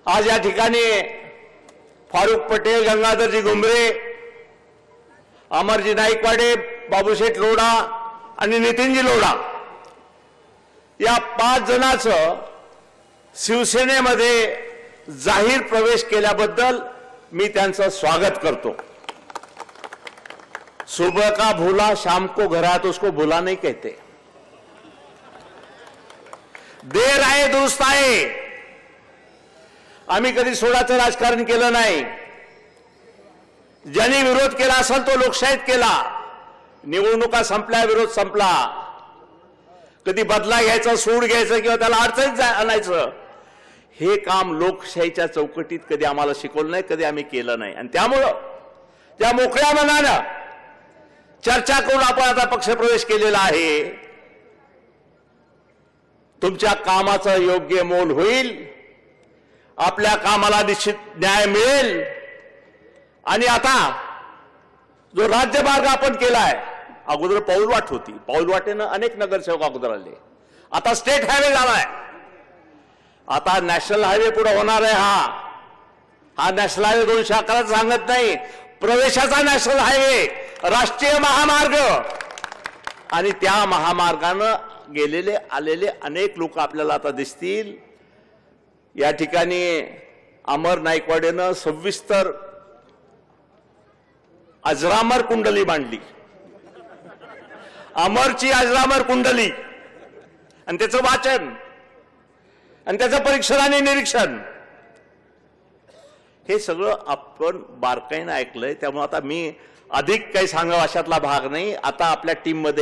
आज या ठिकाणी फारुख पटेल, गंगाधरजी घुमरे, अमरजी नाईकवाडे, बाबूशेठ लोढा आणि नितीनजी लोढा या 5 जणांचं शिवसेनेमध्ये जाहीर प्रवेश केल्याबद्दल मी त्यांचं स्वागत करतो। सुबह का भूला शाम को घर आया तो उसको भूला नहीं कहते। देर आए दुरुस्त आए। आम्ही कधी सोडाचं राजकारण केलं नाही। ज्यांनी विरोध केला असेल तो लोकशाहीत केला। निवडणुका संपल्या, विरोध संपला। कधी बदला घ्यायचा, सूड घ्यायचं किंवा त्याला अडचणीत आणायचं हे काम लोकशाहीच्या चौकटीत कधी आम्हाला शिकवलं नाही, कधी आम्ही केलं नाही। आणि त्यामुळं त्या मोकळ्या मनानं चर्चा करून आपण आता पक्षप्रवेश केलेला आहे। तुमच्या कामाचं योग्य मोल होईल, आपल्या कामाला निश्चित न्याय मिळेल। आणि आता जो राज्यमार्ग आपण केलाय, अगोदर पाऊलवाट होती, पाऊलवाटेनं अनेक नगरसेवक अगोदर आले, आता स्टेट हायवे झालाय, आता नॅशनल हायवे पुढे होणार आहे। हा नॅशनल हायवे 211 सांगत नाही, प्रवेशाचा नॅशनल हायवे, राष्ट्रीय महामार्ग। आणि त्या महामार्गानं गेलेले आलेले अनेक लोक आपल्याला आता दिसतील। या ठिकाणी अमर नाईकवाडेनं सविस्तर अजरामर कुंडली मांडली, अमरची अजरामर कुंडली, आणि त्याचं वाचन आणि त्याचं परीक्षण आणि निरीक्षण हे सगळं आपण बारकाईनं ऐकलंय। त्यामुळे आता मी अधिक काही सांगावं अशातला भाग नाही। आता आपल्या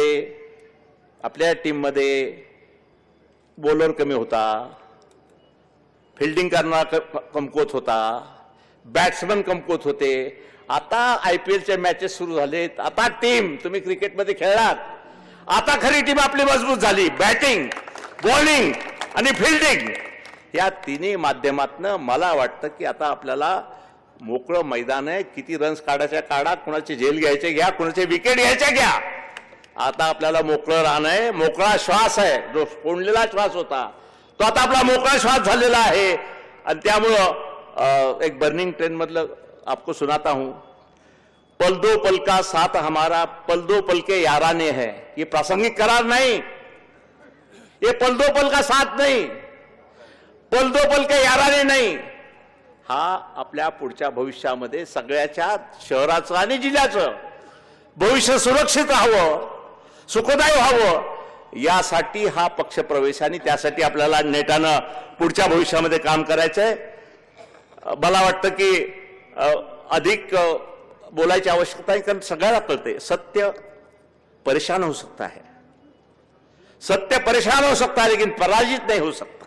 टीममध्ये बॉलर कमी होता, फिल्डिंग करणारा कमकुवत होता, बॅट्समन कमकुवत होते। आता IPLच्या मॅचेस सुरू झालेत, आता टीम, तुम्ही क्रिकेटमध्ये खेळलात, आता खरी टीम आपली मजबूत झाली। बॅटिंग, बॉलिंग आणि फिल्डिंग या तिन्ही माध्यमातनं मला वाटतं की आता आपल्याला मोकळं मैदान आहे। किती रन्स काढायच्या काढा, कुणाची झेल घ्यायचे घ्या, कुणाचे विकेट घ्यायच्या घ्या। आता आपल्याला मोकळं रान आहे, मोकळा श्वास आहे। जो कोंडलेला श्वास होता तो आता आपला मोकळा श्वास झालेला आहे। आणि त्यामुळं एक बर्निंग ट्रेन मधलं आपको सुनाता हूं, पल दो पल का साथ हमारा, पल दो पल के याराने है। ये प्रासंगिक करार नहीं, ये पल दो पल का साथ नहीं, पल दो पल के याराने नहीं। हा आपल्या पुढच्या भविष्यामध्ये सगळ्याच्या शहराचं आणि जिल्ह्याचं भविष्य सुरक्षित राहावं, सुखदायी व्हावं, यासाठी हा पक्षप्रवेश आणि त्यासाठी आपल्याला नेटानं पुढच्या भविष्यामध्ये काम करायचंय। मला वाटतं की अधिक बोलायची आवश्यकता आहे, कारण सगळ्याला कळते सत्य परेशान हो सकता है, सत्य परेशान हो सकता है, लेकिन पराजित नहीं हो सकता।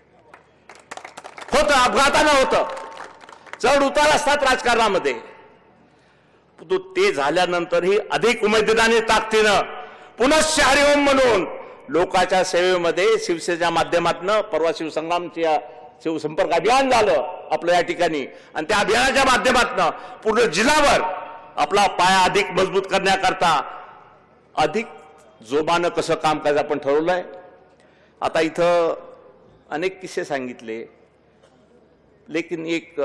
होतं, अपघातानं होतं, चढ उतार असतात राजकारणामध्ये। ते झाल्यानंतरही अधिक उमेदीने ताकदीनं पुनश्च हरिओम म्हणून लोकांच्या सेवेमध्ये शिवसेनेच्या माध्यमातून परवा शिवसंग्रामच्या शिवसंपर्क अभियान झालं आपल्या या ठिकाणी, आणि त्या अभियानाच्या माध्यमातून पूर्ण जिल्हाभर आपला पाया अधिक मजबूत करण्याकरता अधिक जोमानं कसं काम करायचं आपण ठरवलंय। आता इथं अनेक किस्से सांगितले, लेकिन एक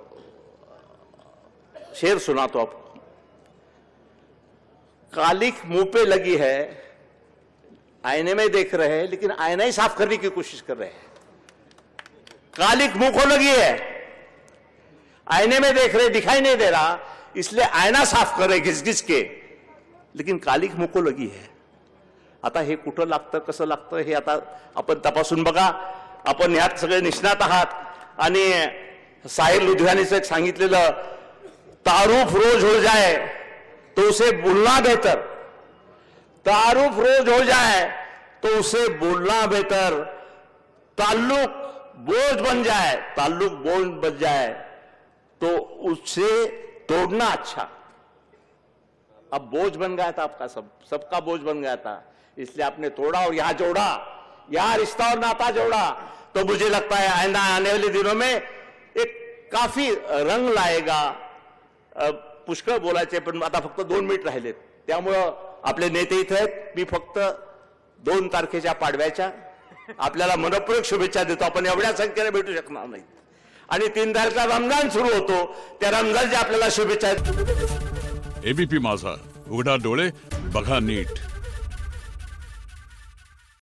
शेर सुनातो आपको। कालिख मुंह पे लगी है, आईने में देख रहे हैं, लेकिन आईना ही साफ करने की कोशिश कर रहे हैं। कालिख मुंह को लगी है, आईने में देख रहे, दिखाई नहीं दे रहा, इसलिए आईना साफ कर रहे घिस घिस के, लेकिन कालिख मुंह को लगी है। आता हे कुठं लागतं, कसं लागतं हे आता आपण तपासून बघा। आपण ह्यात सगळे निष्णात आहात। आणि साहिर लुधियानीचं एक सांगितलेलं, तारुफ रोज हो जाए तो उसे बोलना बेहतर, तारुफ रोज हो जाए तो उसे बोलना बेहतर, ताल्लुक बोझ बन जाए, ताल्लुक बोझ बन जाए तो उससे तोड़ना अच्छा। अब बोझ बन गया था आपका, सबका बोझ बन गया था, इसलिए आपने तोड़ा और यहां जोड़ा, यहां रिश्ता और नाता जोड़ा। तो मुझे लगता है आइंदा आने वाले दिनों में एक काफी रंग लाएगा। पुष्कळ बोलायचे, पण आता फक्त 2 मिनिट राहिलेत, त्यामुळं आपले नेते इथे आहेत। मी फक्त 2 तारखेच्या पाडव्याच्या आपल्याला मनपूर्वक शुभेच्छा देतो। आपण एवढ्या संख्येने भेटू शकणार नाही, आणि 3 तारखेला रमजान सुरू होतो. त्या रमजानच्या आपल्याला शुभेच्छा आहेत. एबीपी माझा, उघडा डोळे बघा नीट.